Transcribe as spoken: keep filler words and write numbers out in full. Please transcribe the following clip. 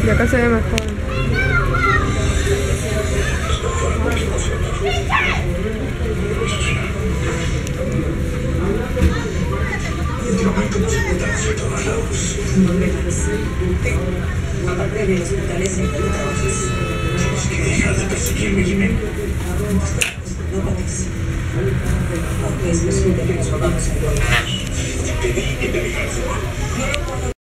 Y acá se ve mejor. Aparte de los hospitales en que trabajas. Tienes que dejar de perseguirme, Jimena. No mates. Aunque es posible que nos volvamos a encontrar. Te dije que te dejaras.